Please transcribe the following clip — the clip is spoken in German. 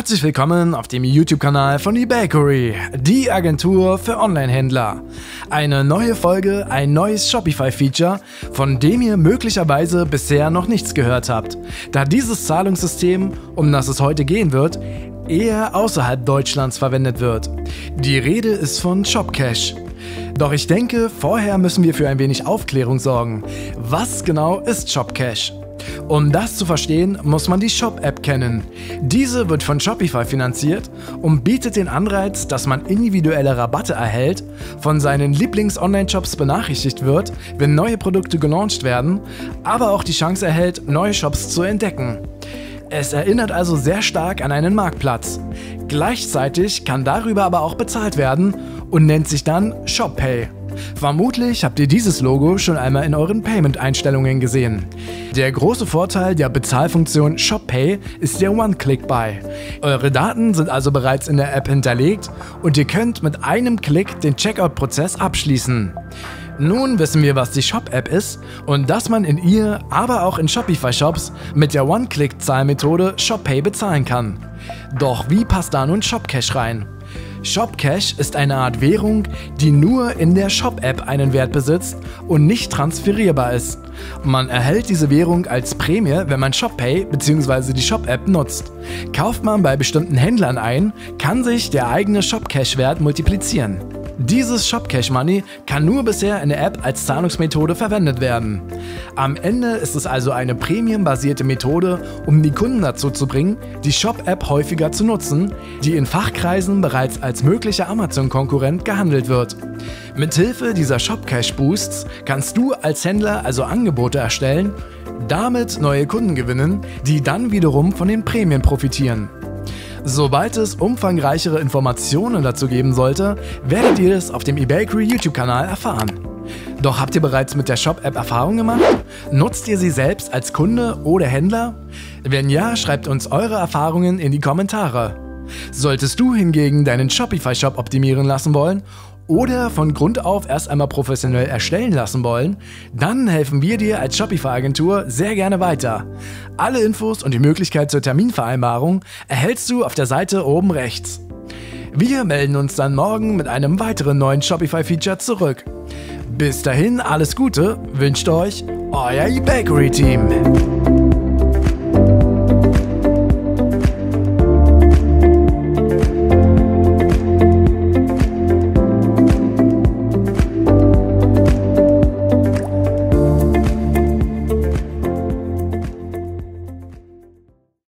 Herzlich willkommen auf dem YouTube-Kanal von eBakery, die Agentur für Online-Händler. Eine neue Folge, ein neues Shopify-Feature, von dem ihr möglicherweise bisher noch nichts gehört habt, da dieses Zahlungssystem, um das es heute gehen wird, eher außerhalb Deutschlands verwendet wird. Die Rede ist von ShopCash. Doch ich denke, vorher müssen wir für ein wenig Aufklärung sorgen. Was genau ist ShopCash? Um das zu verstehen, muss man die Shop-App kennen. Diese wird von Shopify finanziert und bietet den Anreiz, dass man individuelle Rabatte erhält, von seinen Lieblings-Online-Shops benachrichtigt wird, wenn neue Produkte gelauncht werden, aber auch die Chance erhält, neue Shops zu entdecken. Es erinnert also sehr stark an einen Marktplatz. Gleichzeitig kann darüber aber auch bezahlt werden und nennt sich dann ShopPay. Vermutlich habt ihr dieses Logo schon einmal in euren Payment-Einstellungen gesehen. Der große Vorteil der Bezahlfunktion ShopPay ist der One-Click-Buy. Eure Daten sind also bereits in der App hinterlegt und ihr könnt mit einem Klick den Checkout-Prozess abschließen. Nun wissen wir, was die Shop-App ist und dass man in ihr, aber auch in Shopify-Shops mit der One-Click-Zahlmethode ShopPay bezahlen kann. Doch wie passt da nun ShopCash rein? ShopCash ist eine Art Währung, die nur in der Shop-App einen Wert besitzt und nicht transferierbar ist. Man erhält diese Währung als Prämie, wenn man ShopPay bzw. die Shop-App nutzt. Kauft man bei bestimmten Händlern ein, kann sich der eigene ShopCash-Wert multiplizieren. Dieses ShopCash Money kann nur bisher in der App als Zahlungsmethode verwendet werden. Am Ende ist es also eine premiumbasierte Methode, um die Kunden dazu zu bringen, die Shop-App häufiger zu nutzen, die in Fachkreisen bereits als möglicher Amazon-Konkurrent gehandelt wird. Mithilfe dieser ShopCash-Boosts kannst du als Händler also Angebote erstellen, damit neue Kunden gewinnen, die dann wiederum von den Prämien profitieren. Sobald es umfangreichere Informationen dazu geben sollte, werdet ihr es auf dem eBakery YouTube-Kanal erfahren. Doch habt ihr bereits mit der Shop-App Erfahrung gemacht? Nutzt ihr sie selbst als Kunde oder Händler? Wenn ja, schreibt uns eure Erfahrungen in die Kommentare. Solltest du hingegen deinen Shopify-Shop optimieren lassen wollen oder von Grund auf erst einmal professionell erstellen lassen wollen, dann helfen wir dir als Shopify-Agentur sehr gerne weiter. Alle Infos und die Möglichkeit zur Terminvereinbarung erhältst du auf der Seite oben rechts. Wir melden uns dann morgen mit einem weiteren neuen Shopify-Feature zurück. Bis dahin alles Gute, wünscht euch euer eBakery-Team.